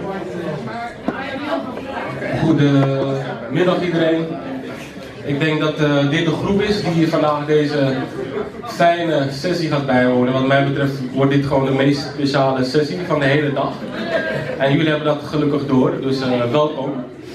Goedemiddag iedereen. Ik denk dat dit de groep is die vandaag deze fijne sessie gaat bijwonen. Wat mij betreft wordt dit gewoon de meest speciale sessie van de hele dag. En jullie hebben dat gelukkig door, dus welkom.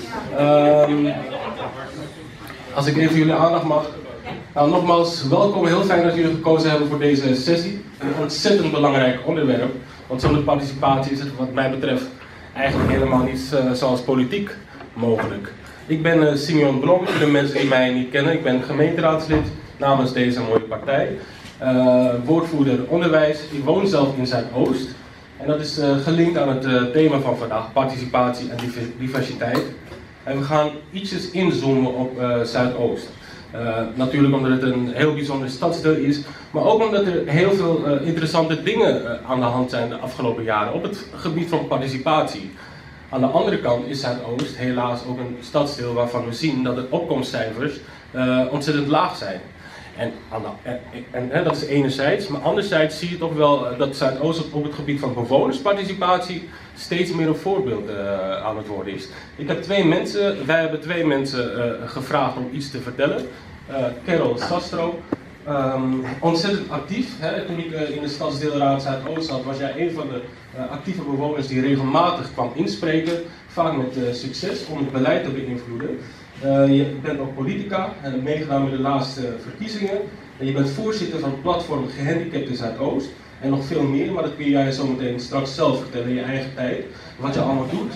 Als ik even jullie aandacht mag. Nou, nogmaals, welkom. Heel fijn dat jullie gekozen hebben voor deze sessie. Een ontzettend belangrijk onderwerp. Want zonder participatie is het wat mij betreft eigenlijk helemaal niet zoals politiek mogelijk. Ik ben Simeon Blom, voor de mensen die mij niet kennen. Ik ben gemeenteraadslid namens deze mooie partij. Woordvoerder onderwijs. Ik woon zelf in Zuidoost. En dat is gelinkt aan het thema van vandaag, participatie en diversiteit. En we gaan ietsjes inzoomen op Zuidoost. Natuurlijk omdat het een heel bijzonder stadsdeel is, maar ook omdat er heel veel interessante dingen aan de hand zijn de afgelopen jaren op het gebied van participatie. Aan de andere kant is Zuidoost helaas ook een stadsdeel waarvan we zien dat de opkomstcijfers ontzettend laag zijn. En dat is enerzijds, maar anderzijds zie je toch wel dat Zuidoost op het gebied van bewonersparticipatie steeds meer een voorbeeld aan het worden is. Wij hebben twee mensen gevraagd om iets te vertellen. Carol Sastro, ontzettend actief. Toen ik in de stadsdeelraad Zuidoost zat, was jij een van de actieve bewoners die regelmatig kwam inspreken, vaak met succes om het beleid te beïnvloeden. Je bent ook politica, meegedaan met de laatste verkiezingen. En je bent voorzitter van het platform Gehandicapten Zuidoost. En nog veel meer, maar dat kun jij zo meteen straks zelf vertellen in je eigen tijd. Wat je allemaal doet.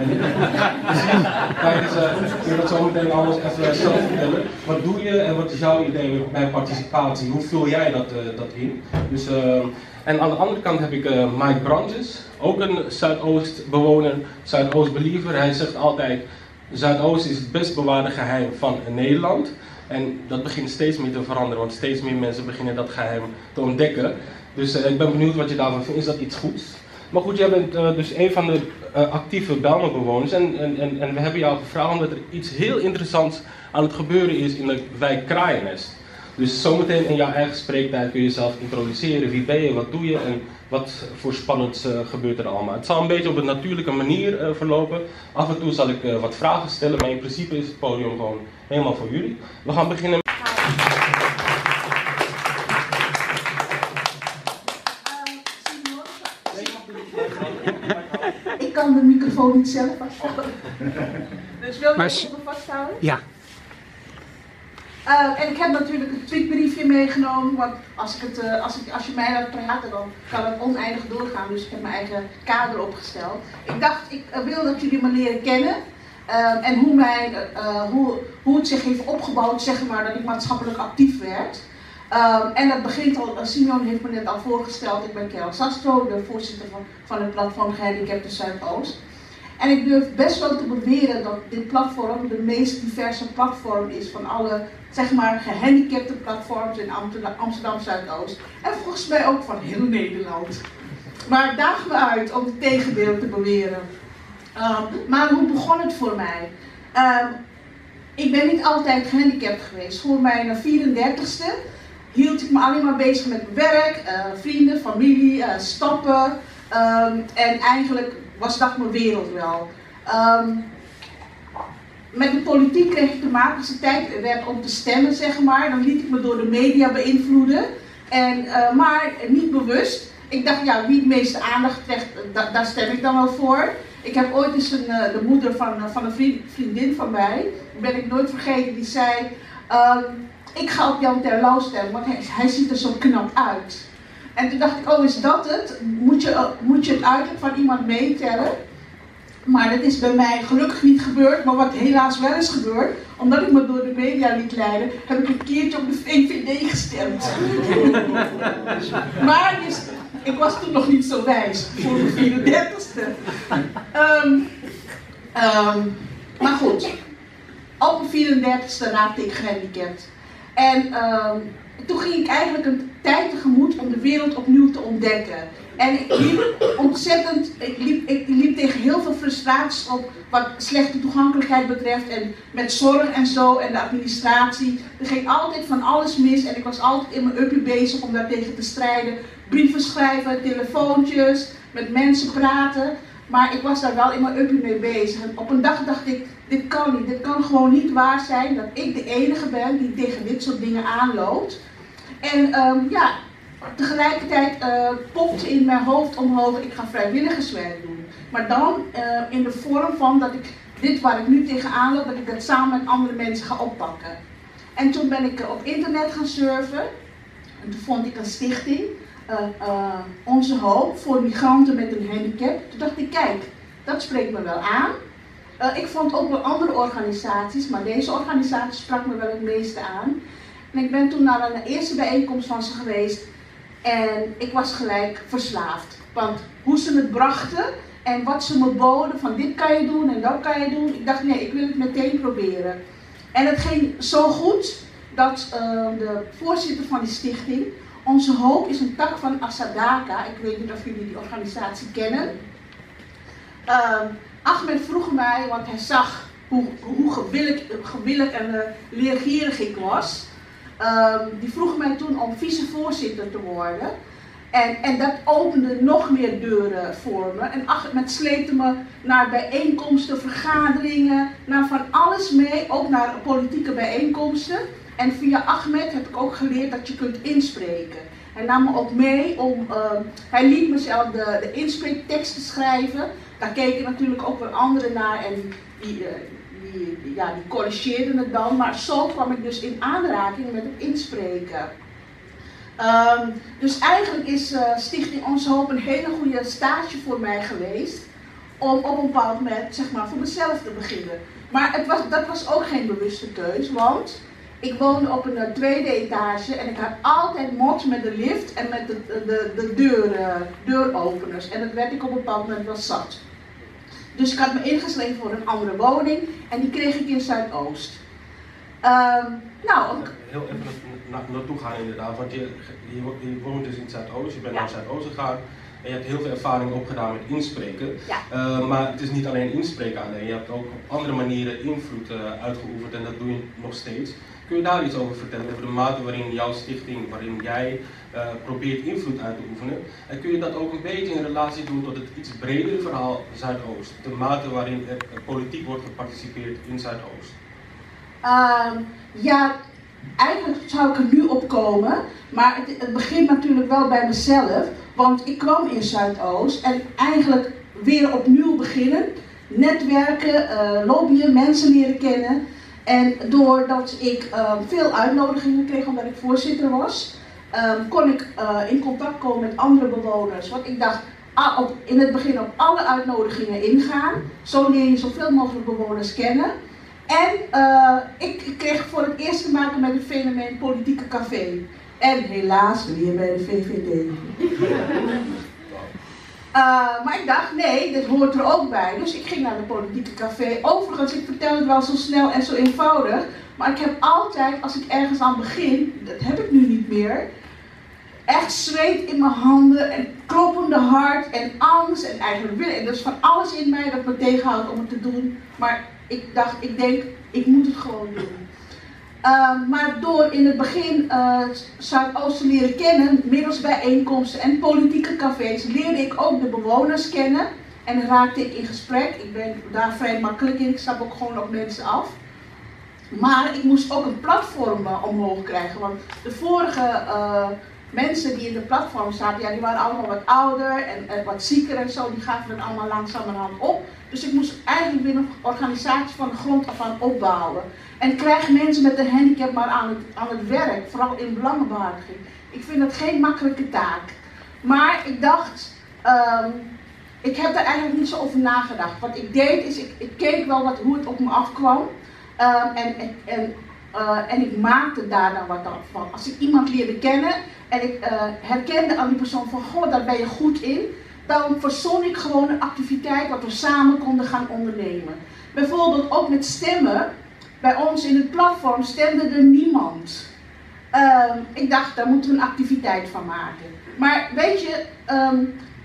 Kun je dat zo meteen allemaal even zelf vertellen. Wat doe je en wat is jouw idee bij participatie? Hoe vul jij dat in? Dus, en aan de andere kant heb ik Mike Branches, ook een Zuidoost bewoner, Zuidoost believer. Hij zegt altijd, Zuidoost is het best bewaarde geheim van Nederland. En dat begint steeds meer te veranderen, want steeds meer mensen beginnen dat geheim te ontdekken. Dus ik ben benieuwd wat je daarvan vindt. Is dat iets goeds? Maar goed, jij bent dus een van de actieve Bijlmer-bewoners. En we hebben jou gevraagd omdat er iets heel interessants aan het gebeuren is in de wijk Kraaiennest. Dus zometeen in jouw eigen spreektijd kun je jezelf introduceren. Wie ben je, wat doe je en wat voor spannends gebeurt er allemaal. Het zal een beetje op een natuurlijke manier verlopen. Af en toe zal ik wat vragen stellen, maar in principe is het podium gewoon helemaal voor jullie. We gaan beginnen. Ik kan de microfoon niet zelf vasthouden. Dus wil je het even vasthouden? Ja. En ik heb natuurlijk een tweetbriefje meegenomen, want als je mij laat praten, dan kan het oneindig doorgaan. Dus ik heb mijn eigen kader opgesteld. Ik dacht, ik wil dat jullie me leren kennen. En hoe het zich heeft opgebouwd, zeg maar, dat ik maatschappelijk actief werd. En dat begint al, Simeon heeft me net al voorgesteld, ik ben Carol Sastro, de voorzitter van het platform Gehandicapten Zuidoost. En ik durf best wel te beweren dat dit platform de meest diverse platform is van alle, zeg maar, gehandicapte platforms in Amsterdam Zuidoost. En volgens mij ook van heel Nederland. Maar ik daag me uit om het tegendeel te beweren. Maar hoe begon het voor mij? Ik ben niet altijd gehandicapt geweest. Voor mijn 34ste hield ik me alleen maar bezig met mijn werk, vrienden, familie, stappen. En eigenlijk was dat mijn wereld wel. Met de politiek kreeg ik te maken als de tijd werd om te stemmen, zeg maar. Dan liet ik me door de media beïnvloeden. Maar niet bewust. Ik dacht, ja, wie het meeste aandacht krijgt, daar stem ik dan wel voor. Ik heb ooit eens de moeder van een vriendin van mij, die ben ik nooit vergeten, die zei, ik ga op Jan Terlouw stemmen, want hij ziet er zo knap uit. En toen dacht ik, oh, is dat het? Moet je het uiterlijk van iemand meetellen? Maar dat is bij mij gelukkig niet gebeurd, maar wat helaas wel is gebeurd, omdat ik me door de media liet leiden, heb ik een keertje op de VVD gestemd. Maar ik was toen nog niet zo wijs, voor mijn 34ste. Maar goed, op mijn 34ste raakte ik gehandicapt. En toen ging ik eigenlijk een tijd tegemoet om de wereld opnieuw te ontdekken. En ik liep tegen heel veel frustraties op wat slechte toegankelijkheid betreft en met zorg en zo en de administratie. Er ging altijd van alles mis en ik was altijd in mijn uppie bezig om daartegen te strijden. Brieven schrijven, telefoontjes, met mensen praten. Maar ik was daar wel in mijn uppie mee bezig. En op een dag dacht ik, dit kan niet. Dit kan gewoon niet waar zijn dat ik de enige ben die tegen dit soort dingen aanloopt. En ja, tegelijkertijd popte in mijn hoofd omhoog, ik ga vrijwilligerswerk doen. Maar dan in de vorm van dat ik dit waar ik nu tegenaan loop, dat ik dat samen met andere mensen ga oppakken. En toen ben ik op internet gaan surfen. En toen vond ik een stichting, Onze Hoop, voor migranten met een handicap. Toen dacht ik, kijk, dat spreekt me wel aan. Ik vond ook wel andere organisaties, maar deze organisatie sprak me wel het meeste aan. En ik ben toen naar een eerste bijeenkomst van ze geweest en ik was gelijk verslaafd. Want hoe ze het brachten en wat ze me boden, van dit kan je doen en dat kan je doen. Ik dacht, nee, ik wil het meteen proberen. En het ging zo goed dat de voorzitter van die stichting, Onze Hoop is een tak van Asadaka. Ik weet niet of jullie die organisatie kennen. Ahmed vroeg mij, want hij zag hoe gewillig en leergierig ik was. Die vroeg mij toen om vicevoorzitter te worden. En dat opende nog meer deuren voor me. En Ahmed sleepte me naar bijeenkomsten, vergaderingen, naar van alles mee, ook naar politieke bijeenkomsten. En via Ahmed heb ik ook geleerd dat je kunt inspreken. Hij nam me ook mee om, hij liet me zelf de inspreekteksten schrijven. Daar keken natuurlijk ook wel anderen naar en die corrigeerden het dan. Maar zo kwam ik dus in aanraking met het inspreken. Dus eigenlijk is Stichting Onze Hoop een hele goede stage voor mij geweest. Om op een bepaald moment, zeg maar, voor mezelf te beginnen. Maar dat was ook geen bewuste keus, want ik woonde op een tweede etage en ik had altijd mot met de lift en met de deuropeners. En dat werd ik op een bepaald moment wel zat. Dus ik had me ingeschreven voor een andere woning en die kreeg ik in Zuidoost. Heel even naartoe gaan inderdaad, want je woont dus in Zuidoost, je bent naar Zuidoost gegaan. En je hebt heel veel ervaring opgedaan met inspreken. Ja. Maar het is niet alleen inspreken alleen, je hebt ook op andere manieren invloed uitgeoefend en dat doe je nog steeds. Kun je daar iets over vertellen, over de mate waarin jouw stichting, waarin jij probeert invloed uit te oefenen? En kun je dat ook een beetje in relatie doen tot het iets bredere verhaal Zuidoost? De mate waarin er politiek wordt geparticipeerd in Zuidoost? Ja, eigenlijk zou ik er nu op komen, maar het begint natuurlijk wel bij mezelf. Want ik kwam in Zuidoost en eigenlijk weer opnieuw beginnen. Netwerken, lobbyen, mensen leren kennen. En doordat ik veel uitnodigingen kreeg omdat ik voorzitter was, kon ik in contact komen met andere bewoners. Want ik dacht, in het begin op alle uitnodigingen ingaan. Zo leer je zoveel mogelijk bewoners kennen. En ik kreeg voor het eerst te maken met het fenomeen politieke café. En helaas weer bij de VVD. Maar ik dacht, nee, dit hoort er ook bij. Dus ik ging naar de politieke café. Overigens, ik vertel het wel zo snel en zo eenvoudig. Maar ik heb altijd, als ik ergens aan begin, dat heb ik nu niet meer, echt zweet in mijn handen en kloppende hart en angst en eigenlijk willen. En dus van alles in mij dat me tegenhoudt om het te doen. Maar ik denk, ik moet het gewoon doen. Maar door in het begin Zuidoost te leren kennen, middels bijeenkomsten en politieke cafés, leerde ik ook de bewoners kennen en raakte ik in gesprek. Ik ben daar vrij makkelijk in, ik stap ook gewoon op mensen af. Maar ik moest ook een platform omhoog krijgen, want de vorige mensen die in de platform zaten, ja, die waren allemaal wat ouder en wat zieker en zo, die gaven het allemaal langzamerhand op. Dus ik moest eigenlijk weer een organisatie van de grond af aan opbouwen. En krijg mensen met een handicap maar aan het werk, vooral in belangenbehartiging. Ik vind dat geen makkelijke taak. Maar ik dacht, ik heb daar eigenlijk niet zo over nagedacht. Wat ik deed is, ik keek wel hoe het op me afkwam. En ik maakte daar dan wat van. Als ik iemand leerde kennen en ik herkende aan die persoon van, goh, daar ben je goed in. Dan verzon ik gewoon een activiteit wat we samen konden gaan ondernemen. Bijvoorbeeld ook met stemmen. Bij ons in het platform stemde er niemand. Ik dacht, daar moeten we een activiteit van maken. Maar weet je,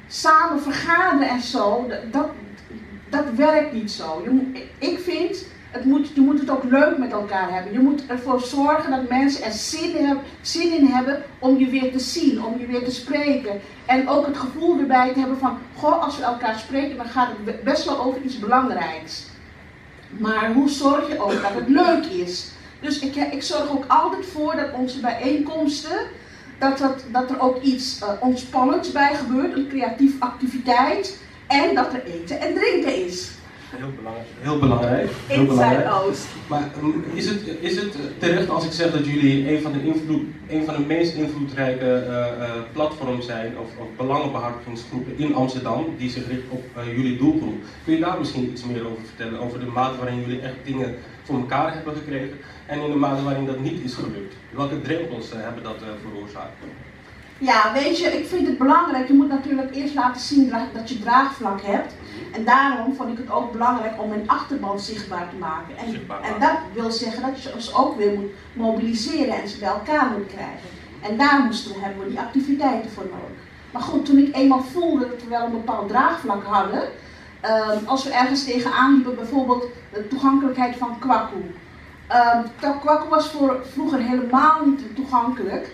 samen vergaderen en zo, dat werkt niet zo. Ik vind, je moet het ook leuk met elkaar hebben. Je moet ervoor zorgen dat mensen er zin in hebben om je weer te zien, om je weer te spreken. En ook het gevoel erbij te hebben van, goh, als we elkaar spreken, dan gaat het best wel over iets belangrijks. Maar hoe zorg je ook dat het leuk is? Dus ik zorg ook altijd voor dat onze bijeenkomsten, dat er ook iets ontspannends bij gebeurt, een creatieve activiteit. En dat er eten en drinken is. Heel belangrijk. Heel belangrijk. In Zuidoost. Maar is het terecht als ik zeg dat jullie een van de meest invloedrijke platforms zijn, of belangenbehartigingsgroepen in Amsterdam, die zich richt op jullie doelgroep? Kun je daar misschien iets meer over vertellen? Over de mate waarin jullie echt dingen voor elkaar hebben gekregen en in de mate waarin dat niet is gelukt? Welke drempels hebben dat veroorzaakt? Ja, weet je, ik vind het belangrijk, je moet natuurlijk eerst laten zien dat je draagvlak hebt. En daarom vond ik het ook belangrijk om mijn achterban zichtbaar te maken. En dat wil zeggen dat je ons ook weer moet mobiliseren en ze bij elkaar moet krijgen. En daar hebben we die activiteiten voor nodig. Maar goed, toen ik eenmaal voelde dat we wel een bepaald draagvlak hadden, als we ergens tegenaan liepen, bijvoorbeeld de toegankelijkheid van Kwaku. Kwaku was vroeger helemaal niet toegankelijk.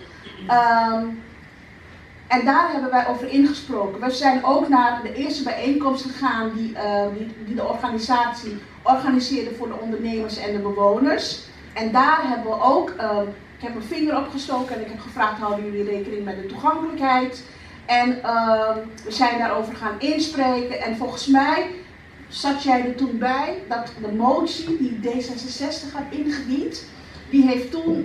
En daar hebben wij over ingesproken. We zijn ook naar de eerste bijeenkomst gegaan die de organisatie organiseerde voor de ondernemers en de bewoners. En daar hebben we ook, ik heb een vinger opgestoken en ik heb gevraagd, houden jullie rekening met de toegankelijkheid? En we zijn daarover gaan inspreken en volgens mij zat jij er toen bij dat de motie die D66 had ingediend, die heeft toen...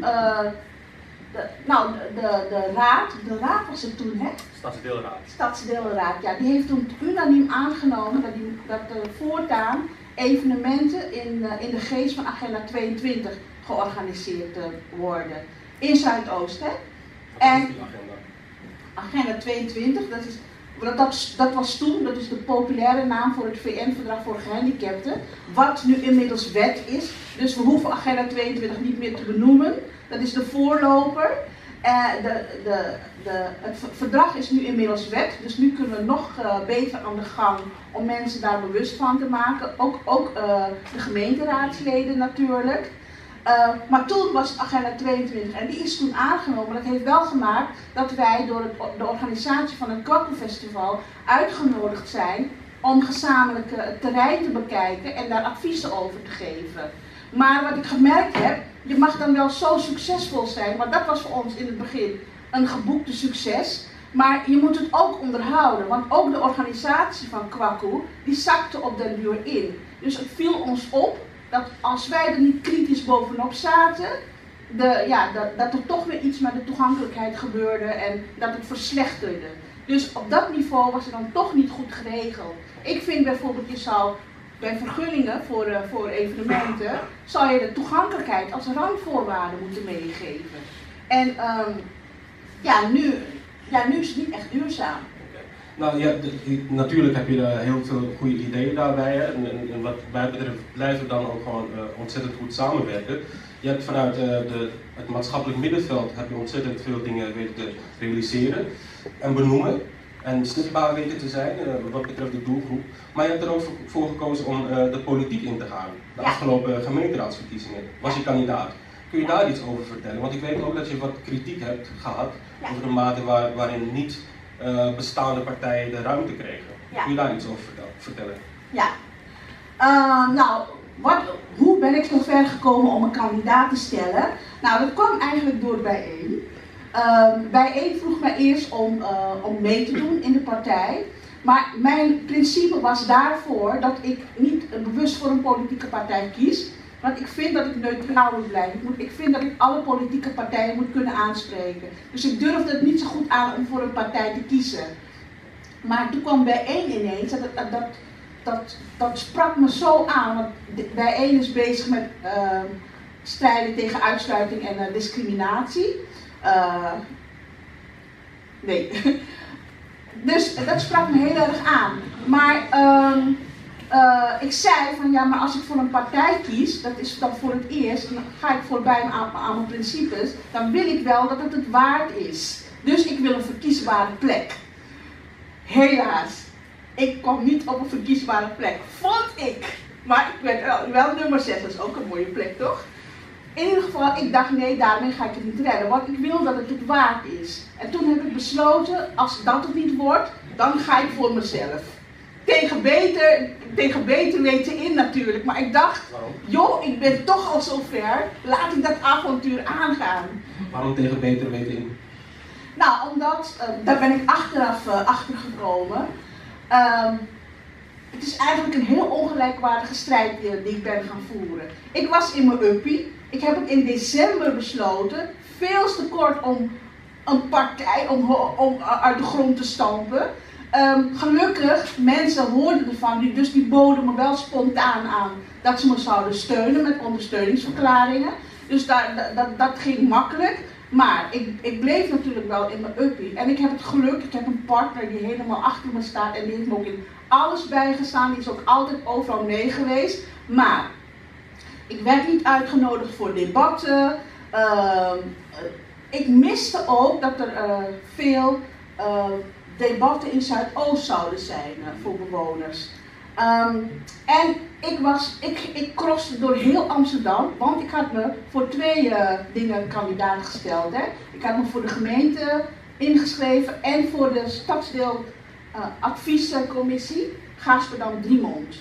de raad was het toen, hè? Stadsdeelraad, ja. Die heeft toen unaniem aangenomen dat er voortaan evenementen in de geest van Agenda 22 georganiseerd worden. In Zuidoost, hè? En Agenda 22, dat was toen, dat is de populaire naam voor het VN-verdrag voor gehandicapten, wat nu inmiddels wet is. Dus we hoeven Agenda 22 niet meer te benoemen. Dat is de voorloper. Het verdrag is nu inmiddels wet, dus nu kunnen we nog beter aan de gang om mensen daar bewust van te maken. Ook de gemeenteraadsleden natuurlijk. Maar toen was het Agenda 22 en die is toen aangenomen. Dat heeft wel gemaakt dat wij door de organisatie van het Kwaku Festival uitgenodigd zijn om gezamenlijk het terrein te bekijken en daar adviezen over te geven. Maar wat ik gemerkt heb, je mag dan wel zo succesvol zijn, maar dat was voor ons in het begin een geboekte succes. Maar je moet het ook onderhouden, want ook de organisatie van Kwaku, die zakte op den duur in. Dus het viel ons op dat als wij er niet kritisch bovenop zaten, dat er toch weer iets met de toegankelijkheid gebeurde en dat het verslechterde. Dus op dat niveau was het dan toch niet goed geregeld. Ik vind bijvoorbeeld, je zou bij vergunningen voor evenementen, zou je de toegankelijkheid als randvoorwaarde moeten meegeven. En nu is het niet echt duurzaam. Nou ja, natuurlijk heb je heel veel goede ideeën daarbij. Hè? En wat mij betreft blijven we dan ook gewoon ontzettend goed samenwerken. Je hebt vanuit het maatschappelijk middenveld heb je ontzettend veel dingen weten te realiseren en benoemen. En zichtbaar weten te zijn wat betreft de doelgroep. Maar je hebt er ook voor gekozen om de politiek in te gaan. De afgelopen gemeenteraadsverkiezingen was je kandidaat. Kun je daar iets over vertellen? Want ik weet ook dat je wat kritiek hebt gehad over de mate waarin niet bestaande partijen de ruimte kregen. Kun je daar iets over vertellen? Ja. Hoe ben ik zo ver gekomen om een kandidaat te stellen? Nou, dat kwam eigenlijk door Bijeen. Bijeen vroeg mij eerst om mee te doen in de partij. Maar mijn principe was daarvoor dat ik niet bewust voor een politieke partij kies. Want ik vind dat ik neutraal moet blijven. Ik vind dat ik alle politieke partijen moet kunnen aanspreken. Dus ik durfde het niet zo goed aan om voor een partij te kiezen. Maar toen kwam Bijeen ineens, dat sprak me zo aan. Want Bijeen is bezig met strijden tegen uitsluiting en discriminatie. Dus dat sprak me heel erg aan. Maar ik zei van ja, maar als ik voor een partij kies, dat is dan voor het eerst, dan ga ik voorbij aan mijn principes, dan wil ik wel dat het waard is. Dus ik wil een verkiesbare plek. Helaas, ik kwam niet op een verkiesbare plek, vond ik. Maar ik werd wel nummer 6, dat is ook een mooie plek, toch? In ieder geval, ik dacht nee, daarmee ga ik het niet redden, want ik wil dat het het waard is. En toen heb ik besloten, als dat het niet wordt, dan ga ik voor mezelf. Tegen beter weten in natuurlijk, maar ik dacht, joh, ik ben toch al zo ver, laat ik dat avontuur aangaan. Waarom tegen beter weten in? Nou, omdat, daar ben ik achteraf achter gekomen. Het is eigenlijk een heel ongelijkwaardige strijd die ik ben gaan voeren. Ik was in mijn uppie. Ik heb het in december besloten, veel te kort om een partij om uit de grond te stampen. Gelukkig, mensen hoorden ervan, dus die boden me wel spontaan aan dat ze me zouden steunen met ondersteuningsverklaringen. Dus dat ging makkelijk. Maar ik bleef natuurlijk wel in mijn uppie. En ik heb het geluk, ik heb een partner die helemaal achter me staat en die heeft me ook in alles bijgestaan. Die is ook altijd overal mee geweest. Maar ik werd niet uitgenodigd voor debatten. Ik miste ook dat er veel debatten in Zuidoost zouden zijn voor bewoners. En ik crosste door heel Amsterdam, want ik had me voor 2 dingen kandidaat gesteld. Hè. Ik had me voor de gemeente ingeschreven en voor de stadsdeel adviescommissie Gaasperdam-Driemond.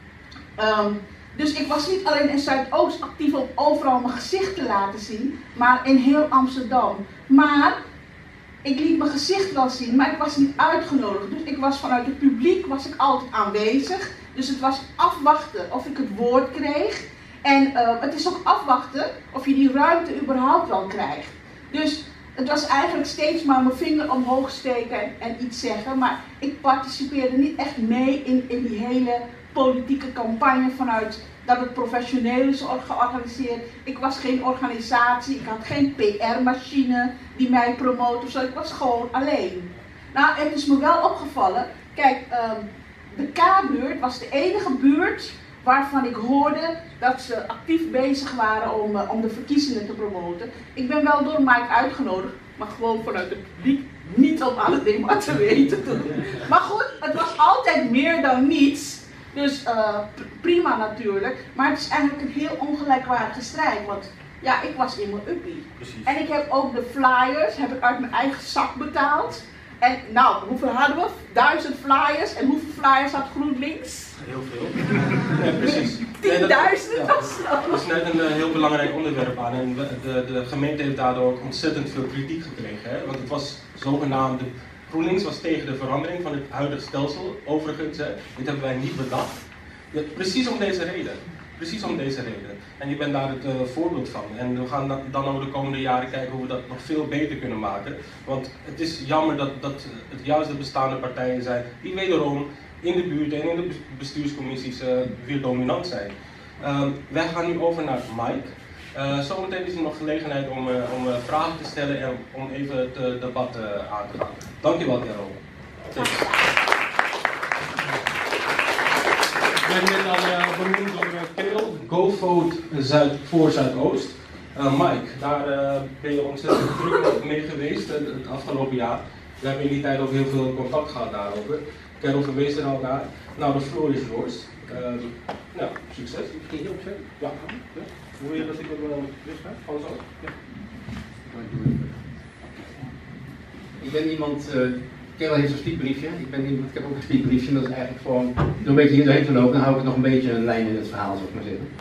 Dus ik was niet alleen in Zuidoost actief om overal mijn gezicht te laten zien, maar in heel Amsterdam. Maar ik liet mijn gezicht wel zien, maar ik was niet uitgenodigd. Dus ik was vanuit het publiek ik altijd aanwezig. Dus het was afwachten of ik het woord kreeg. En het is ook afwachten of je die ruimte überhaupt wel krijgt. Dus het was eigenlijk steeds maar mijn vinger omhoog steken en iets zeggen. Maar ik participeerde niet echt mee in die hele politieke campagne vanuit dat het professioneel is georganiseerd. Ik was geen organisatie, ik had geen PR-machine die mij promoot of zo. Ik was gewoon alleen. Nou, het is me wel opgevallen. Kijk, de K-buurt was de enige buurt waarvan ik hoorde dat ze actief bezig waren om de verkiezingen te promoten. Ik ben wel door Mike uitgenodigd, maar gewoon vanuit het publiek, niet om alle debatten weten te doen. Maar goed, het was altijd meer dan niets. Dus prima natuurlijk, maar het is eigenlijk een heel ongelijkwaardige strijd, want ja, ik was in mijn uppie. Precies. En ik heb ook de flyers uit mijn eigen zak betaald. En nou, hoeveel hadden we? 1000 flyers. En hoeveel flyers had GroenLinks? Heel veel. Ja, precies. 10.000 of zo. Dat is net een heel belangrijk onderwerp aan. En de gemeente heeft daardoor ook ontzettend veel kritiek gekregen. Hè? Want het was zogenaamd... GroenLinks was tegen de verandering van het huidige stelsel. Overigens, hè, dit hebben wij niet bedacht. Ja, precies om deze reden. Precies om deze reden. En je bent daar het voorbeeld van. En we gaan dan over de komende jaren kijken hoe we dat nog veel beter kunnen maken. Want het is jammer dat het juist de bestaande partijen zijn die wederom in de buurt en in de bestuurscommissies weer dominant zijn. Wij gaan nu over naar Mike. Zometeen is er nog gelegenheid om vragen te stellen en om even het debat aan te gaan. Dankjewel, Carol. Ik ben net al benoemd door Carol. GoVote voor Zuidoost. Mike, daar ben je ontzettend druk mee geweest het afgelopen jaar. We hebben in die tijd ook heel veel contact gehad daarover. Carol verwees er al naar. Nou, de floor is yours. Nou, succes. Kun je opzetten? Ja. Wil je dat ik er wel wegga? Gewoon zo? Ja. Ik ben iemand, Carol heeft een speakbriefje, ik heb ook een speakbriefje en dat is eigenlijk gewoon door een beetje hier doorheen te lopen, dan hou ik nog een beetje een lijn in het verhaal, zou ik maar zeggen.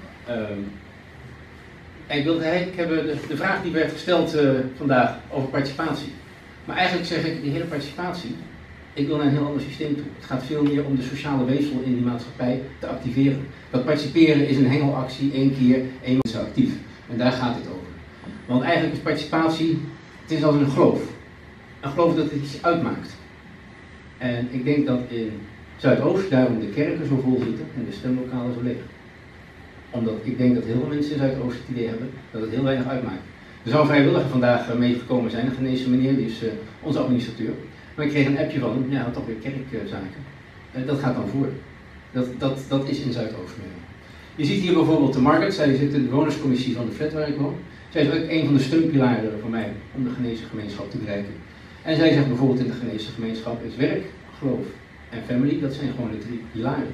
Ik heb de vraag die werd gesteld vandaag over participatie. Maar eigenlijk zeg ik, die hele participatie, ik wil naar een heel ander systeem toe. Het gaat veel meer om de sociale weefsel in die maatschappij te activeren. Dat participeren is een hengelactie, 1 keer, 1 mensen actief. En daar gaat het over. Want eigenlijk is participatie, het is als een geloof. Een geloof dat het iets uitmaakt. En ik denk dat in Zuidoost daarom de kerken zo vol zitten en de stemlokalen zo leeg. Omdat ik denk dat heel veel mensen in Zuidoost het idee hebben dat het heel weinig uitmaakt. Er zou een vrijwilliger vandaag meegekomen zijn, een Ghanese meneer, die is onze administrateur. Maar ik kreeg een appje van hem, ja, had toch weer kerkzaken. Dat gaat dan voor. Dat is in Zuidoost meer. Je ziet hier bijvoorbeeld de Margaret, zij zit in de bewonerscommissie van de flat waar ik woon. Zij is ook een van de steunpilaren voor mij om de Ghanese gemeenschap te bereiken. En zij zegt bijvoorbeeld in de Ghanese gemeenschap is werk, geloof en family, dat zijn gewoon de 3 pilaren.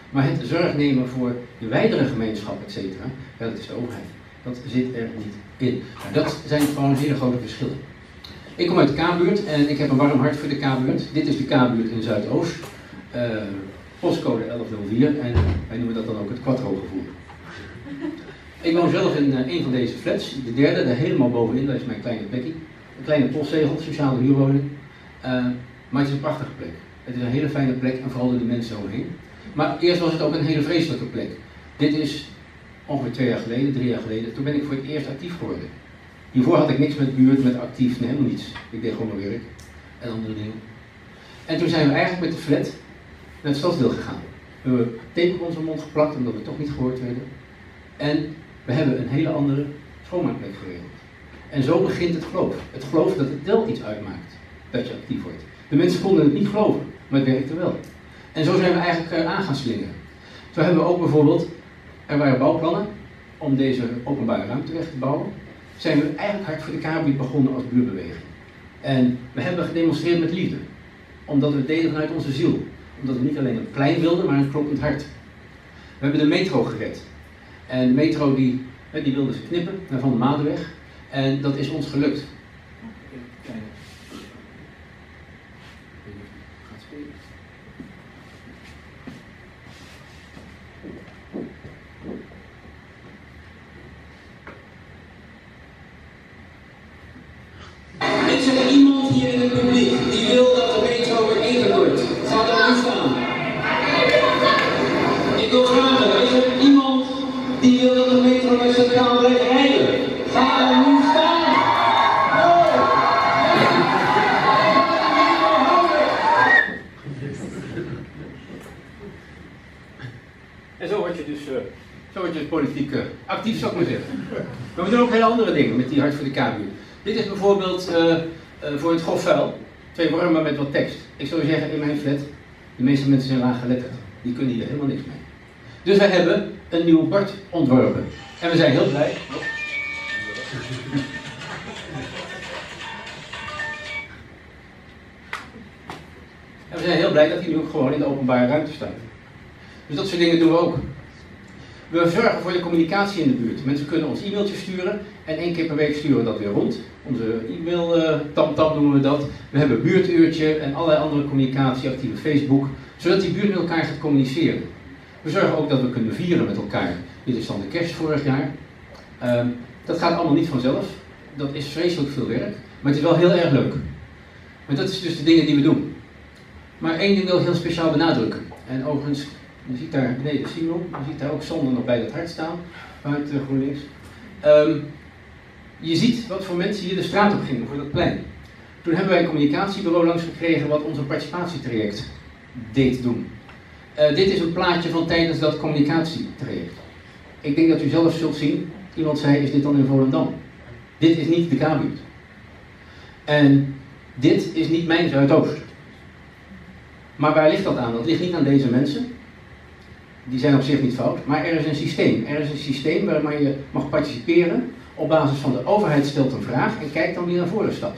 Maar het zorg nemen voor de wijdere gemeenschap, et cetera, ja, dat is de overheid. Dat zit er niet in. Nou, dat zijn gewoon hele grote verschillen. Ik kom uit de K-buurt en ik heb een warm hart voor de K-buurt. Dit is de K-buurt in Zuidoost. Postcode 1104 en wij noemen dat dan ook het Quattro-gevoel. Ik woon zelf in een van deze flats, de derde, daar helemaal bovenin, dat is mijn kleine plekje. Een kleine postzegel, sociale huurwoning. Maar het is een prachtige plek. Het is een hele fijne plek en vooral door de mensen omheen. Maar eerst was het ook een hele vreselijke plek. Dit is ongeveer 2 jaar geleden, 3 jaar geleden, toen ben ik voor het eerst actief geworden. Hiervoor had ik niks met buurt, met actief, nee, helemaal niets. Ik deed gewoon mijn werk en andere dingen. En toen zijn we eigenlijk met de flat naar het stadsdeel gegaan. We hebben tape op onze mond geplakt omdat we toch niet gehoord werden. En we hebben een hele andere schoonmaakplek geregeld. En zo begint het geloof. Het geloof dat het wel iets uitmaakt dat je actief wordt. De mensen konden het niet geloven, maar het werkte wel. En zo zijn we eigenlijk aan gaan slingeren. Zo hebben we ook bijvoorbeeld, er waren bouwplannen om deze openbare ruimteweg te bouwen. Zijn we eigenlijk hard voor de K-buurt begonnen als buurbeweging. En we hebben gedemonstreerd met liefde. Omdat we het deden vanuit onze ziel. Omdat we niet alleen een plein wilden, maar een kloppend hart. We hebben de metro gered. En de metro die wilden ze knippen naar Van de Madenweg. En dat is ons gelukt. Is er iemand hier in het publiek die wil dat de metro weer ingekort? Ga dan nu staan. Ik wil vragen, is er iemand die wil dat de metro weer centraal blijft rijden? Ga dan nu staan. En zo word je dus politiek actief, zou ik maar zeggen. Maar we doen ook hele andere dingen met die Hart voor de K-buurt. Dit is bijvoorbeeld voor het grof vuil, 2 wormen met wat tekst. Ik zou zeggen, in mijn flat, de meeste mensen zijn laaggeletterd. Die kunnen hier helemaal niks mee. Dus wij hebben een nieuw bord ontworpen. En we zijn heel blij. En we zijn heel blij dat die nu ook gewoon in de openbare ruimte staat. Dus dat soort dingen doen we ook. We zorgen voor de communicatie in de buurt. Mensen kunnen ons e-mailtje sturen en 1 keer per week sturen we dat weer rond. Onze e-mail tamtam noemen we dat. We hebben buurtuurtje en allerlei andere communicatie, actieve Facebook, zodat die buurt met elkaar gaat communiceren. We zorgen ook dat we kunnen vieren met elkaar. Dit is dan de kerst vorig jaar. Dat gaat allemaal niet vanzelf. Dat is vreselijk veel werk, maar het is wel heel erg leuk. Maar dat is dus de dingen die we doen. Maar 1 ding wil ik heel speciaal benadrukken. En overigens, je ziet daar beneden Simon, je ziet daar ook Sander nog bij dat hart staan, vanuit GroenLinks. Je ziet wat voor mensen hier de straat op gingen voor dat plein. Toen hebben wij een communicatiebureau langs gekregen wat ons een participatietraject deed doen. Dit is een plaatje van tijdens dat communicatietraject. Ik denk dat u zelf zult zien, iemand zei, is dit dan in Volendam? Dit is niet de K-buurt. En dit is niet mijn Zuidoost. Maar waar ligt dat aan? Dat ligt niet aan deze mensen. Die zijn op zich niet fout, maar er is een systeem. Er is een systeem waarmee je mag participeren op basis van de overheid stelt een vraag en kijkt dan wie naar voren stapt.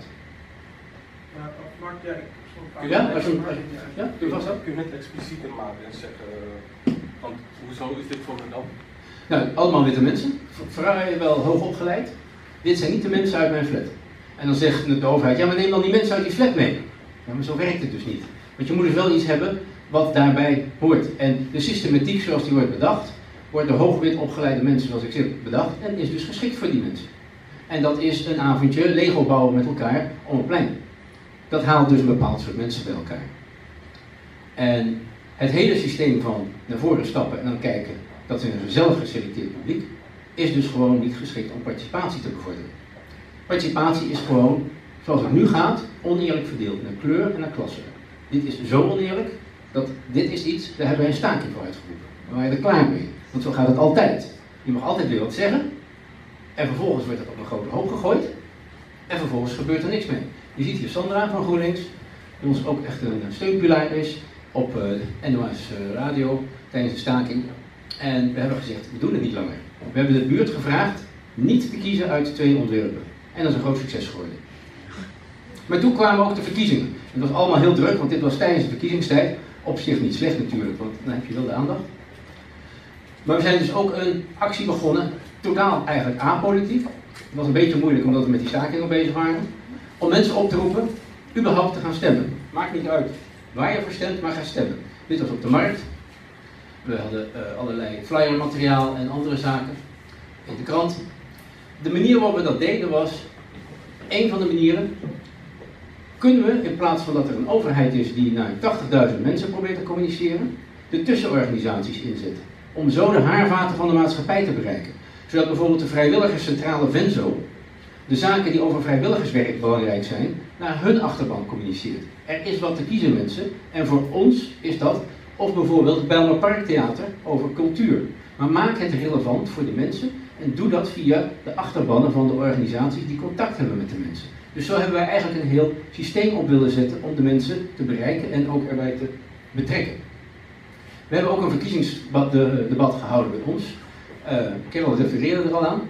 Ja, doe vast op. Kun je het explicieter maken en zeggen, want hoezo is dit voor Volendam? Nou, allemaal witte mensen, wel hoog opgeleid. Dit zijn niet de mensen uit mijn flat. En dan zegt de overheid, ja maar neem dan die mensen uit die flat mee. Ja, maar zo werkt het dus niet. Want je moet dus wel iets hebben wat daarbij hoort. En de systematiek zoals die wordt bedacht, wordt door hoogwit opgeleide mensen zoals ik zeg bedacht en is dus geschikt voor die mensen. En dat is een avondje Lego bouwen met elkaar om een plein. Dat haalt dus een bepaald soort mensen bij elkaar. En het hele systeem van naar voren stappen en dan kijken, dat is een zelf geselecteerd publiek, is dus gewoon niet geschikt om participatie te bevorderen. Participatie is gewoon, zoals het nu gaat, oneerlijk verdeeld naar kleur en naar klasse. Dit is zo oneerlijk, dat dit is iets, daar hebben wij een staking voor uitgeroepen. We waren er klaar mee, want zo gaat het altijd. Je mag altijd weer wat zeggen, en vervolgens wordt het op een grote hoop gegooid, en vervolgens gebeurt er niks mee. Je ziet hier Sandra van GroenLinks, die ons ook echt een steunpilaar is, op NOS Radio, tijdens de staking. En we hebben gezegd, we doen het niet langer. We hebben de buurt gevraagd niet te kiezen uit 2 ontwerpen. En dat is een groot succes geworden. Maar toen kwamen ook de verkiezingen. Het was allemaal heel druk, want dit was tijdens de verkiezingstijd. Op zich niet slecht natuurlijk, want dan heb je wel de aandacht. Maar we zijn dus ook een actie begonnen, totaal eigenlijk apolitiek. Het was een beetje moeilijk omdat we met die staking nog bezig waren. Om mensen op te roepen, überhaupt te gaan stemmen. Maakt niet uit waar je voor stemt, maar ga stemmen. Dit was op de markt. We hadden allerlei flyermateriaal en andere zaken in de krant. De manier waarop we dat deden was, een van de manieren, kunnen we in plaats van dat er een overheid is die naar 80.000 mensen probeert te communiceren, de tussenorganisaties inzetten. Om zo de haarvaten van de maatschappij te bereiken. Zodat bijvoorbeeld de vrijwilligerscentrale Venzo de zaken die over vrijwilligerswerk belangrijk zijn, naar hun achterban communiceert. Er is wat te kiezen, mensen. En voor ons is dat, of bijvoorbeeld het Bijlmer Parktheater over cultuur. Maar maak het relevant voor de mensen en doe dat via de achterbannen van de organisaties die contact hebben met de mensen. Dus zo hebben wij eigenlijk een heel systeem op willen zetten om de mensen te bereiken en ook erbij te betrekken. We hebben ook een verkiezingsdebat gehouden bij ons. Kerel refereerde er al aan.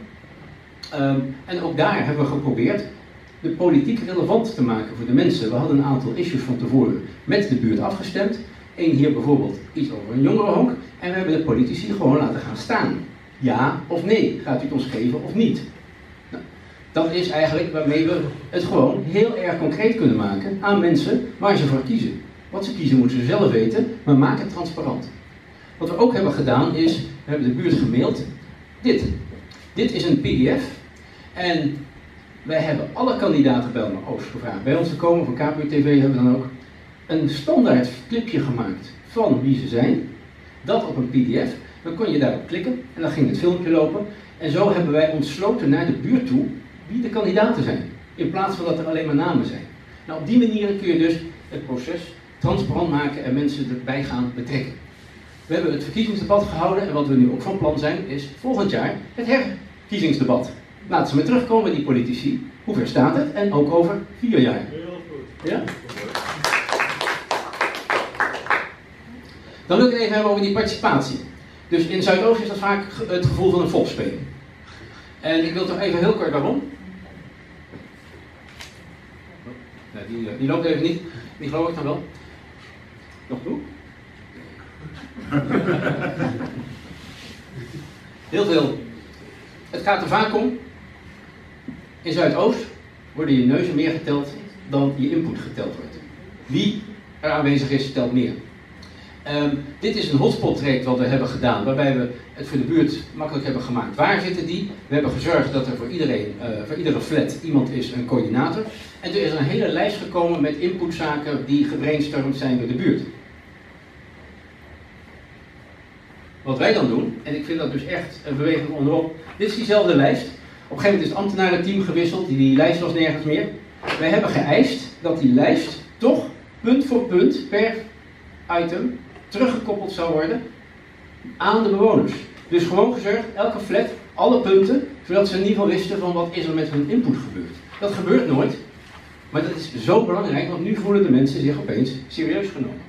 En ook daar hebben we geprobeerd de politiek relevant te maken voor de mensen. We hadden een aantal issues van tevoren met de buurt afgestemd. Eén hier bijvoorbeeld iets over een jongerenhonk. En we hebben de politici gewoon laten gaan staan. Ja of nee, gaat u het ons geven of niet? Nou, dat is eigenlijk waarmee we het gewoon heel erg concreet kunnen maken aan mensen waar ze voor kiezen. Wat ze kiezen moeten ze zelf weten, maar maak het transparant. Wat we ook hebben gedaan is, we hebben de buurt gemaild, dit. Dit is een pdf en wij hebben alle kandidaten bij Bijlmer Oost gevraagd bij ons te komen, van KPU TV hebben we dan ook een standaard clipje gemaakt van wie ze zijn. Dat op een pdf, dan kon je daarop klikken en dan ging het filmpje lopen. En zo hebben wij ontsloten naar de buurt toe wie de kandidaten zijn. In plaats van dat er alleen maar namen zijn. Nou, op die manier kun je dus het proces transparant maken en mensen erbij gaan betrekken. We hebben het verkiezingsdebat gehouden en wat we nu ook van plan zijn is volgend jaar het herkiezingsdebat. Laten ze maar terugkomen, die politici. Hoe ver staat het? En ook over 4 jaar. Heel goed. Ja? Dan wil ik het even hebben over die participatie. Dus in Zuidoost is dat vaak het gevoel van een volksspeling. En ik wil toch even heel kort waarom. Die loopt even niet. Die geloof ik dan wel. Nog toe? Heel veel. Het gaat er vaak om. In Zuidoost worden je neuzen meer geteld dan je input geteld wordt. Wie er aanwezig is, telt meer. Dit is een hotspot traject wat we hebben gedaan, waarbij we het voor de buurt makkelijk hebben gemaakt. Waar zitten die? We hebben gezorgd dat er voor iedereen, voor iedere flat iemand is, een coördinator. En er is een hele lijst gekomen met inputzaken die gebrainstormd zijn door de buurt. Wat wij dan doen, en ik vind dat dus echt een beweging onderop, dit is diezelfde lijst. Op een gegeven moment is het ambtenarenteam gewisseld, die lijst was nergens meer. Wij hebben geëist dat die lijst toch punt voor punt per item teruggekoppeld zou worden aan de bewoners. Dus gewoon gezorgd, elke flat, alle punten, zodat ze in ieder geval wisten van wat is er met hun input gebeurd. Dat gebeurt nooit, maar dat is zo belangrijk, want nu voelen de mensen zich opeens serieus genomen.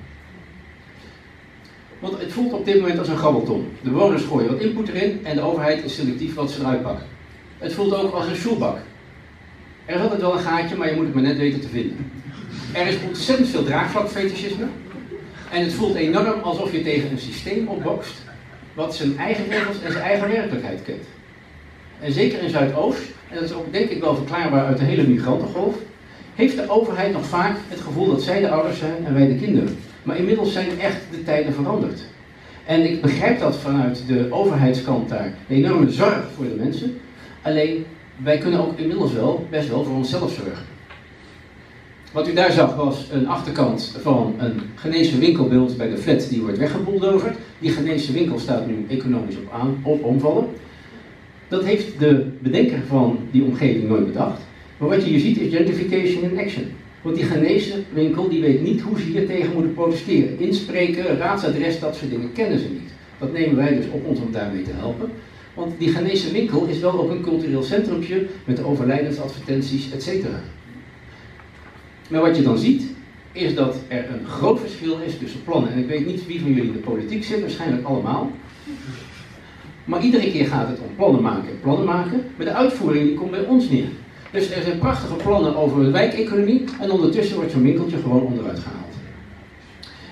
Want het voelt op dit moment als een grabbelton. De bewoners gooien wat input erin en de overheid is selectief wat ze eruit pakken. Het voelt ook als een sjoelbak. Er is altijd wel een gaatje, maar je moet het maar net weten te vinden. Er is ontzettend veel draagvlakfetischisme. En het voelt enorm alsof je tegen een systeem opbokst wat zijn eigen regels en zijn eigen werkelijkheid kent. En zeker in Zuidoost, en dat is ook denk ik wel verklaarbaar uit de hele migrantengolf, heeft de overheid nog vaak het gevoel dat zij de ouders zijn en wij de kinderen. Maar inmiddels zijn echt de tijden veranderd. En ik begrijp dat vanuit de overheidskant daar, de enorme zorg voor de mensen. Alleen, wij kunnen ook inmiddels wel, best wel voor onszelf zorgen. Wat u daar zag was een achterkant van een Ghanese winkelbeeld bij de flat die wordt weggebouldozerd. Die Ghanese winkel staat nu economisch op omvallen. Dat heeft de bedenker van die omgeving nooit bedacht. Maar wat je hier ziet is gentrification in action. Want die Ghanese winkel die weet niet hoe ze hier tegen moeten protesteren. Inspreken, raadsadres, dat soort dingen kennen ze niet. Dat nemen wij dus op ons om daarmee te helpen. Want die Ghanese winkel is wel ook een cultureel centrumpje met overlijdensadvertenties, etc. Maar wat je dan ziet, is dat er een groot verschil is tussen plannen. En ik weet niet wie van jullie in de politiek zit, waarschijnlijk allemaal. Maar iedere keer gaat het om plannen maken. Maar de uitvoering die komt bij ons neer. Dus er zijn prachtige plannen over de wijkeconomie en ondertussen wordt zo'n winkeltje gewoon onderuit gehaald.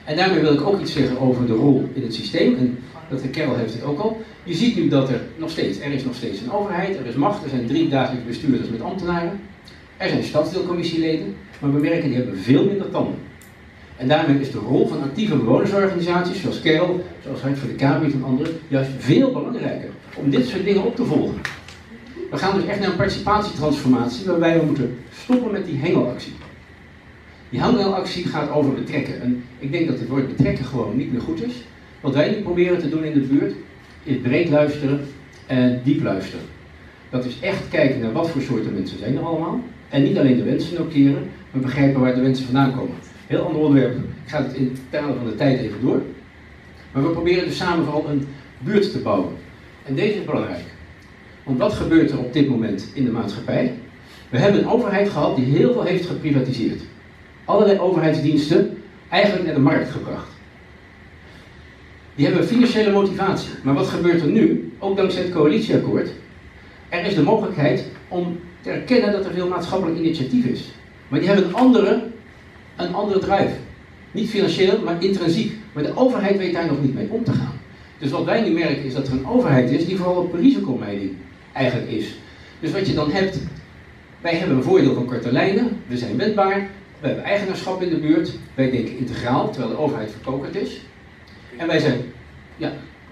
En daarmee wil ik ook iets zeggen over de rol in het systeem. En de Carol heeft het ook al. Je ziet nu dat er is nog steeds een overheid, er is macht, er zijn 3 dagelijks bestuurders met ambtenaren. Er zijn stadsdeelcommissieleden, maar we merken die hebben veel minder tanden. En daarmee is de rol van actieve bewonersorganisaties, zoals Carol, zoals Hart voor de Kamerbuurt en anderen, juist veel belangrijker om dit soort dingen op te volgen. We gaan dus echt naar een participatietransformatie waarbij we moeten stoppen met die hengelactie. Die hengelactie gaat over betrekken. En ik denk dat het woord betrekken gewoon niet meer goed is. Wat wij nu proberen te doen in de buurt is breed luisteren en diep luisteren. Dat is echt kijken naar wat voor soorten mensen zijn er allemaal. En niet alleen de wensen noteren, maar begrijpen waar de wensen vandaan komen. Heel ander onderwerp. Ik ga het in talen van de tijd even door. Maar we proberen dus samen vooral een buurt te bouwen. En deze is belangrijk. Want wat gebeurt er op dit moment in de maatschappij? We hebben een overheid gehad die heel veel heeft geprivatiseerd. Allerlei overheidsdiensten eigenlijk naar de markt gebracht. Die hebben financiële motivatie. Maar wat gebeurt er nu? Ook dankzij het coalitieakkoord. Er is de mogelijkheid om te erkennen dat er veel maatschappelijk initiatief is. Maar die hebben een andere drive. Niet financieel, maar intrinsiek. Maar de overheid weet daar nog niet mee om te gaan. Dus wat wij nu merken is dat er een overheid is die vooral op risicomijding eigenlijk is. Dus wat je dan hebt, wij hebben een voordeel van korte lijnen, we zijn wendbaar, we hebben eigenaarschap in de buurt, wij denken integraal, terwijl de overheid verkokerd is. En wij zijn, ja.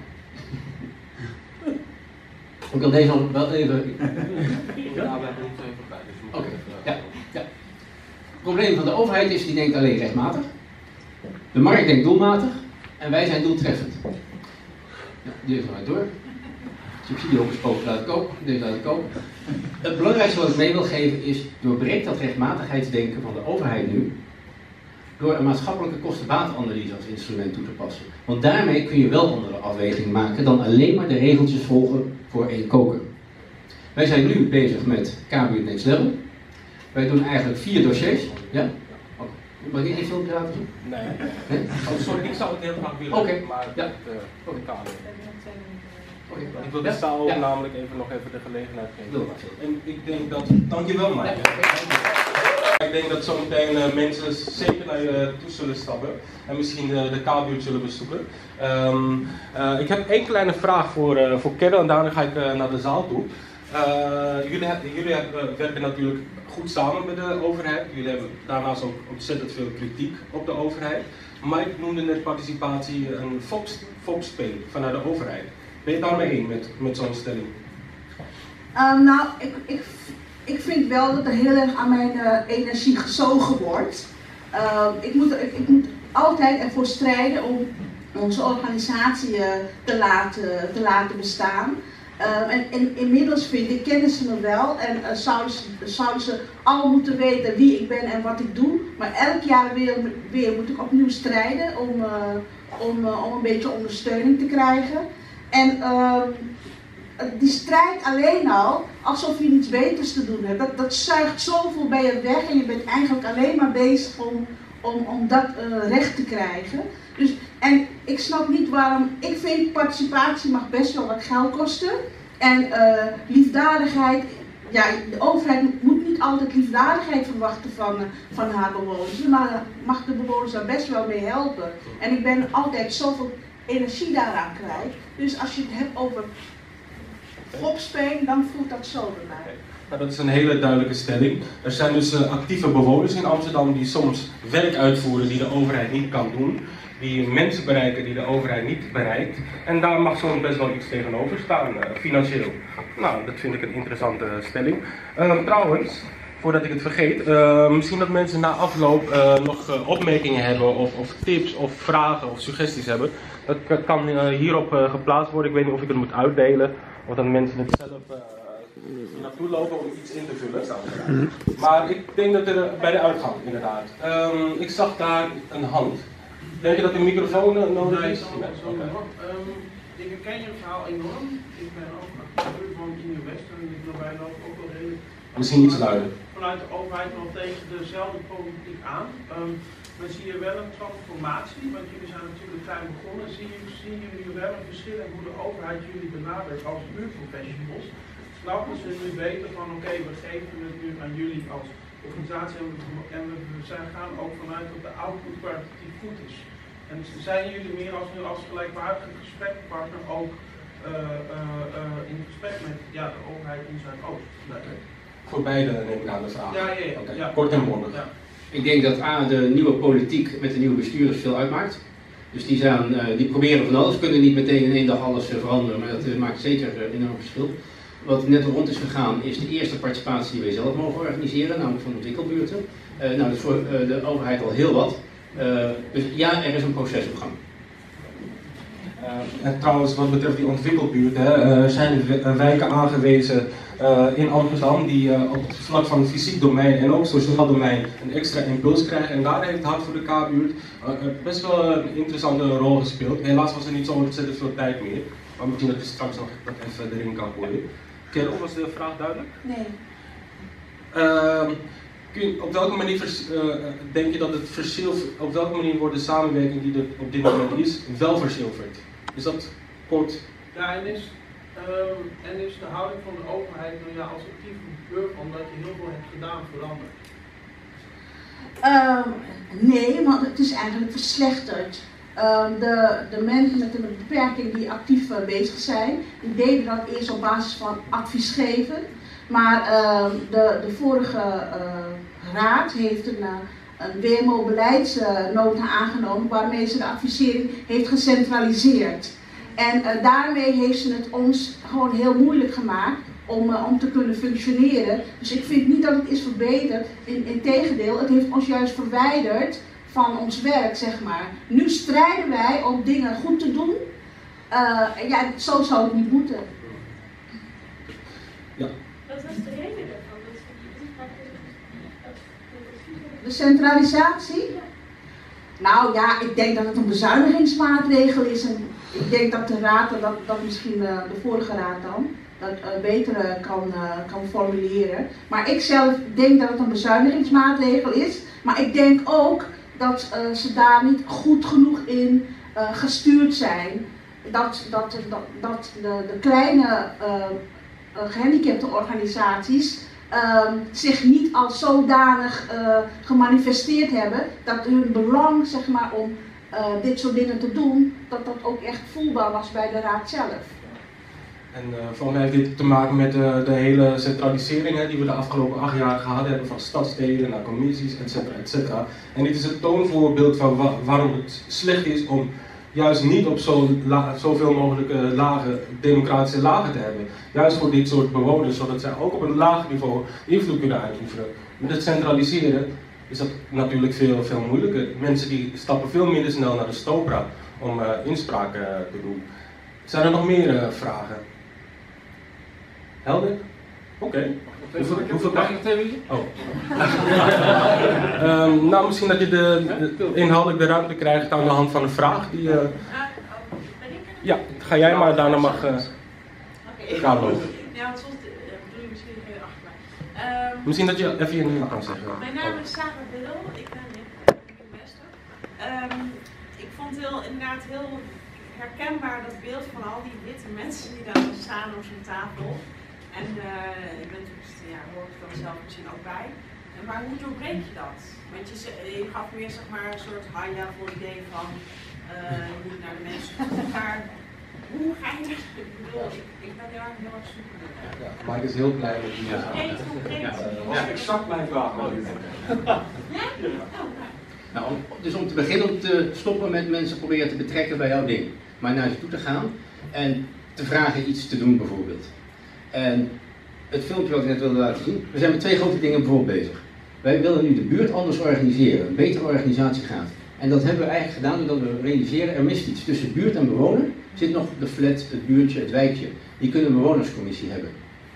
Ik wil deze nog wel even... Oké, ja. Het probleem van de overheid is, die denkt alleen rechtmatig. De markt denkt doelmatig en wij zijn doeltreffend. Ja, die even maar door. Subsidie opgesproken laat ik ook, deze laat ik ook. Het belangrijkste wat ik mee wil geven is, doorbreek dat rechtmatigheidsdenken van de overheid nu, door een maatschappelijke kosten-batenanalyse als instrument toe te passen. Want daarmee kun je wel andere afwegingen maken dan alleen maar de regeltjes volgen voor één koker. Wij zijn nu bezig met Kamerbuurt Next Level. Wij doen eigenlijk 4 dossiers. Ja? Oh. Mag ik één filmpje laten zien? Nee. Oh, sorry, ik zou het heel graag willen, maar ja. de kamer. Okay. Ik wil de zaal namelijk nog even de gelegenheid geven. En ik denk dat... Dankjewel, Mike. Ik denk dat zometeen mensen zeker naar je toe zullen stappen en misschien de K-buurt zullen bezoeken. Ik heb één kleine vraag voor Carol en daarna ga ik naar de zaal toe. Jullie werken natuurlijk goed samen met de overheid. Jullie hebben daarnaast ook ontzettend veel kritiek op de overheid. Mike noemde net participatie een volksspel vanuit de overheid. Ben je het daarmee eens met zo'n stelling? Nou, ik vind wel dat er heel erg aan mijn energie gezogen wordt. Ik moet altijd ervoor strijden om onze organisatie te laten bestaan. En inmiddels kennen ze me wel en zouden ze al moeten weten wie ik ben en wat ik doe. Maar elk jaar weer moet ik opnieuw strijden om een beetje ondersteuning te krijgen. En die strijd alleen al, alsof je niets beters te doen hebt, dat zuigt zoveel bij je weg en je bent eigenlijk alleen maar bezig om dat recht te krijgen. Dus, en ik snap niet waarom, ik vind participatie mag best wel wat geld kosten. En liefdadigheid, ja, de overheid moet niet altijd liefdadigheid verwachten van haar bewoners, maar mag de bewoners daar best wel mee helpen. En ik ben altijd zoveel energie daaraan kwijt. Dus als je het hebt over opspelen, dan voelt dat zo bij mij. Nou, dat is een hele duidelijke stelling. Er zijn dus actieve bewoners in Amsterdam die soms werk uitvoeren die de overheid niet kan doen. Die mensen bereiken die de overheid niet bereikt. En daar mag soms best wel iets tegenover staan, financieel. Nou, dat vind ik een interessante stelling. Trouwens, voordat ik het vergeet, misschien dat mensen na afloop nog opmerkingen hebben of tips of vragen of suggesties hebben. Dat kan hierop geplaatst worden. Ik weet niet of ik het moet uitdelen of dat mensen het zelf naartoe lopen om iets in te vullen. Maar ik denk dat er bij de uitgang inderdaad. Ik zag daar een hand. Denk je dat een microfoon nodig is? Ik herken je verhaal enorm. Ik ben ook acteur van Nieuw-West en ik daarbij loop ook wel redelijk. Misschien iets luider. Vanuit de overheid nog tegen dezelfde politiek aan. Maar zie je wel een transformatie, want jullie zijn natuurlijk klein begonnen. Zien jullie wel een verschil in hoe de overheid jullie benadert als buurtprofessionals? Snappen ze nu beter van oké, we geven het nu aan jullie als organisatie en we gaan ook vanuit dat de output kwalitatief goed is. En zijn jullie meer als gelijkwaardige gesprekspartner ook in gesprek met de overheid in Zuidoost? Nee. Voor beide neem ik aan de vraag. Ja. Okay. Kort en bondig. Ja. Ik denk dat de nieuwe politiek met de nieuwe bestuurders veel uitmaakt. Dus die proberen van alles, kunnen niet meteen in één dag alles veranderen, maar dat maakt zeker een enorm verschil. Wat net rond is gegaan is de eerste participatie die wij zelf mogen organiseren, namelijk van ontwikkelbuurten. Dat is voor de overheid al heel wat. Dus ja, er is een proces op gang. En trouwens, wat betreft die ontwikkelbuurten, zijn wijken aangewezen in Amsterdam die op het vlak van het fysiek domein en ook sociaal domein een extra impuls krijgen. En daar heeft Hart voor de K-buurt best wel een interessante rol gespeeld. Helaas was er niet zo ontzettend veel tijd meer, maar misschien dat je straks nog dat even erin kan gooien. Kerel, was de vraag duidelijk? Nee. Op welke manier denk je dat het op welke manier wordt de samenwerking die er op dit moment is, wel verzilverd? Is dat kort? Ja, en is de houding van de overheid als actieve burger, omdat je heel veel hebt gedaan, veranderd? Nee, want het is eigenlijk verslechterd. De mensen met een beperking die actief bezig zijn, die deden dat eerst op basis van advies geven. Maar de vorige raad heeft een WMO-beleidsnota aangenomen waarmee ze de advisering heeft gecentraliseerd. En daarmee heeft ze het ons gewoon heel moeilijk gemaakt om te kunnen functioneren. Dus ik vind niet dat het is verbeterd. Integendeel, het heeft ons juist verwijderd van ons werk, zeg maar. Nu strijden wij om dingen goed te doen. Zo zou het niet moeten. Ja. Wat was de reden daarvan? De centralisatie? Nou ja, ik denk dat het een bezuinigingsmaatregel is. En ik denk dat de raad, dat misschien de vorige raad dan, dat beter kan formuleren. Maar ik zelf denk dat het een bezuinigingsmaatregel is. Maar ik denk ook dat ze daar niet goed genoeg in gestuurd zijn. Dat de kleine gehandicapte organisaties zich niet als zodanig gemanifesteerd hebben dat hun belang, zeg maar, om dit soort dingen te doen, dat ook echt voelbaar was bij de raad zelf. En voor mij heeft dit te maken met de hele centralisering die we de afgelopen 8 jaar gehad hebben, van stadsdelen naar commissies, et cetera. En dit is het toonvoorbeeld van waarom het slecht is om juist niet op zoveel mogelijke democratische lagen te hebben. Juist voor dit soort bewoners, zodat zij ook op een laag niveau invloed kunnen uitoefenen. Met het centraliseren is dat natuurlijk veel moeilijker. Mensen die stappen veel minder snel naar de Stopra om inspraak te doen. Zijn er nog meer vragen? Helder? Oké. Hoeveel mag ik nog even? Oh. Nou, misschien dat je inhoudelijk de ruimte krijgt aan de hand van een vraag. Ja, ga jij maar, daarna mag Carlo. Ja, want soms bedoel je misschien even achter mij. Misschien dat je even je naam kan zeggen. Mijn naam is Sarah Biddel, ik ben investor. Ik vond het inderdaad heel herkenbaar dat beeld van al die witte mensen die daar staan op zo'n tafel. En ik ben natuurlijk, hoor ik dan zelf misschien ook bij. Maar hoe doorbreek je dat? Want je gaf meer, zeg maar, een soort high-level idee van je moet naar de mensen toe. Maar hoe ga je dat? Ik bedoel, ik ben heel erg zoekende. Ja, maar ik is heel blij met die. Dat is exact mijn vraag. Ja? Nou, dus om te beginnen, om te stoppen met mensen proberen te betrekken bij jouw ding. Maar naar ze toe te gaan en te vragen iets te doen bijvoorbeeld. En het filmpje wat ik net wilde laten zien, we zijn met 2 grote dingen bijvoorbeeld bezig. Wij willen nu de buurt anders organiseren, een betere organisatiegraad. En dat hebben we eigenlijk gedaan doordat we realiseren, er mist iets. Tussen buurt en bewoner zit nog de flat, het buurtje, het wijkje. Die kunnen een bewonerscommissie hebben.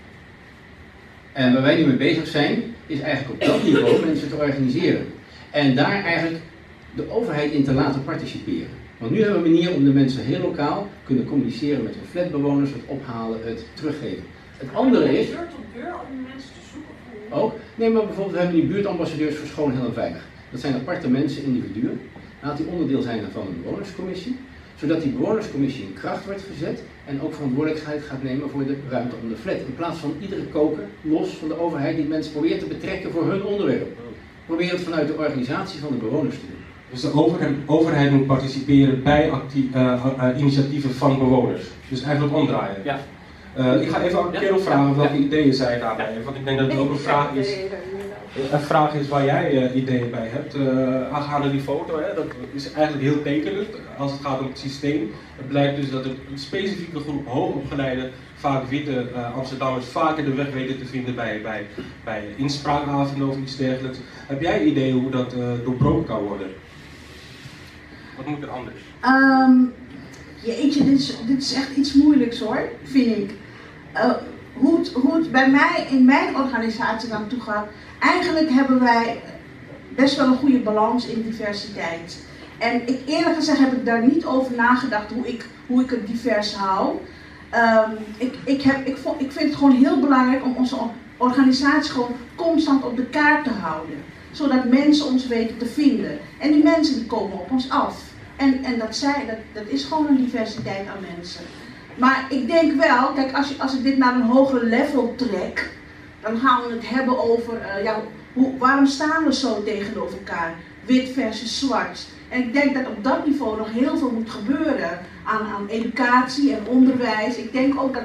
En waar wij nu mee bezig zijn, is eigenlijk op dat niveau mensen te organiseren. En daar eigenlijk de overheid in te laten participeren. Want nu hebben we een manier om de mensen heel lokaal kunnen communiceren met hun flatbewoners, het ophalen, het teruggeven. Het andere is... Deur tot deur om mensen te zoeken? Ook? Nee, maar bijvoorbeeld we hebben nu buurtambassadeurs voor Schoon, Heel en Veilig. Dat zijn aparte mensen, individuen. Laat die onderdeel zijn van een bewonerscommissie. Zodat die bewonerscommissie in kracht wordt gezet en ook verantwoordelijkheid gaat nemen voor de ruimte om de flat. In plaats van iedere koker, los van de overheid, die mensen probeert te betrekken voor hun onderwerp. Probeer het vanuit de organisatie van de bewoners te doen. Dus de overheid moet participeren bij initiatieven van bewoners. Dus eigenlijk omdraaien. Ja. Ik ga even aan Kerel vragen welke ideeën zij daarbij heeft, want ik denk dat het ook een vraag is waar jij ideeën bij hebt. Aangaande die foto, hè, dat is eigenlijk heel tekenend als het gaat om het systeem. Het blijkt dus dat een specifieke groep hoogopgeleide, vaak witte Amsterdammers, vaker de weg weten te vinden bij inspraakavonden of iets dergelijks. Heb jij ideeën hoe dat doorbroken kan worden? Wat moet er anders? Jeetje, dit is echt iets moeilijks hoor, vind ik. Hoe het bij mij in mijn organisatie dan toe gaat, eigenlijk hebben wij best wel een goede balans in diversiteit. En eerlijk gezegd heb ik daar niet over nagedacht hoe ik het divers hou. Ik vind het gewoon heel belangrijk om onze organisatie gewoon constant op de kaart te houden. Zodat mensen ons weten te vinden. En die mensen die komen op ons af. En dat is gewoon een diversiteit aan mensen. Maar ik denk wel, kijk, als ik dit naar een hoger level trek, dan gaan we het hebben over, waarom staan we zo tegenover elkaar? Wit versus zwart. En ik denk dat op dat niveau nog heel veel moet gebeuren aan educatie en onderwijs. Ik denk ook dat,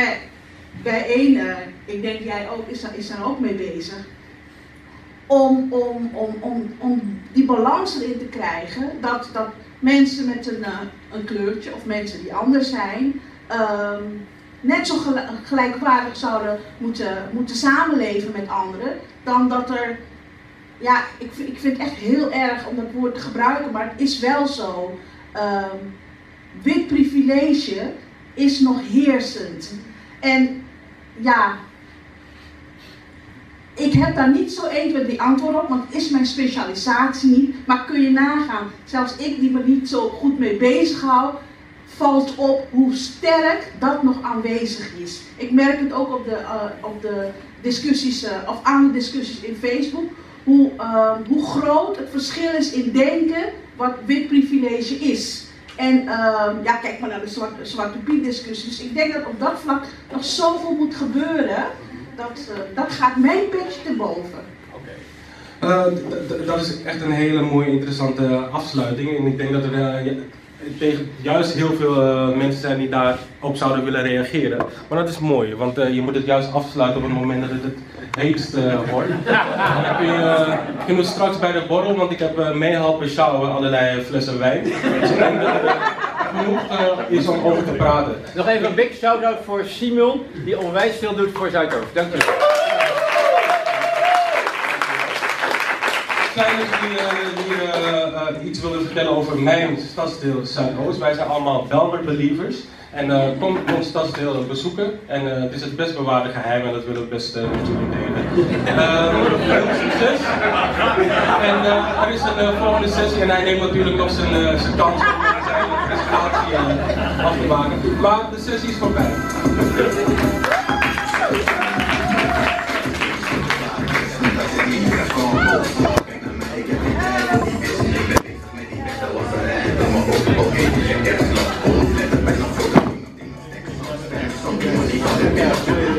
ik denk jij ook, is daar ook mee bezig. Om die balans erin te krijgen, dat mensen met een kleurtje of mensen die anders zijn, net zo gelijkwaardig zouden moeten samenleven met anderen, dan dat er, ik vind het echt heel erg om dat woord te gebruiken, maar het is wel zo, wit privilege is nog heersend. En ja, ik heb daar niet zo 1, 2, 3 antwoord op, want het is mijn specialisatie niet. Maar kun je nagaan, zelfs ik die me niet zo goed mee bezig hou, valt op hoe sterk dat nog aanwezig is. Ik merk het ook op de discussies, of aan de discussies in Facebook, hoe groot het verschil is in denken wat wit privilege is. En kijk maar naar de Zwarte Piet discussie. Dus ik denk dat op dat vlak nog zoveel moet gebeuren. Dat gaat mijn beetje te boven. Dat is echt een hele mooie, interessante afsluiting. En ik denk dat er juist heel veel mensen zijn die daarop zouden willen reageren. Maar dat is mooi, want je moet het juist afsluiten op het moment dat het heetst wordt. Dan kun je straks bij de borrel, want ik heb meehelpen sjouwen allerlei flessen wijn. Dus ik denk dat er genoeg is om over te praten. Nog even een big shout-out voor Simon, die onwijs veel doet voor Zuidoost. Dank je. Zijn er die iets willen vertellen over mijn stadsdeel Zuidoost? Wij zijn allemaal Belmer-believers. En kom ons stadsdeel bezoeken. En het is het best bewaarde geheim en dat willen we best met jullie delen. Veel succes! En er is een volgende sessie en hij neemt natuurlijk nog zijn kans om zijn presentatie af te maken. Maar de sessie is voorbij. Ja.